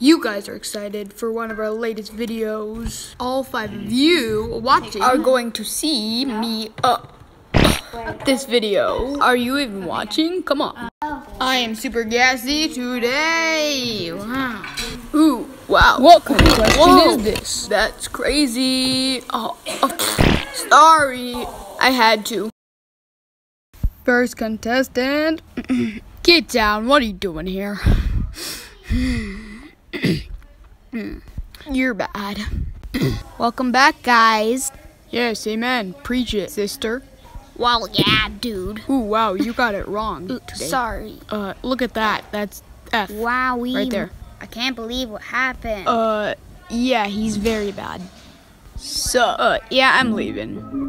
you guys are excited for one of our latest videos. All 5 of you watching are going to see me this video. Are you even watching? Come on. I am super gassy today. Wow. Ooh, wow. What kind of question is this? That's crazy. Sorry. I had to. First contestant. Get down. What are you doing here? You're bad. Welcome back, guys. Yes, amen. Preach it, sister. Well, yeah, dude. Ooh, wow, you got it wrong today. Sorry. Look at that. That's F. Wowie. Right there. I can't believe what happened. Yeah, he's very bad. So, yeah, I'm leaving.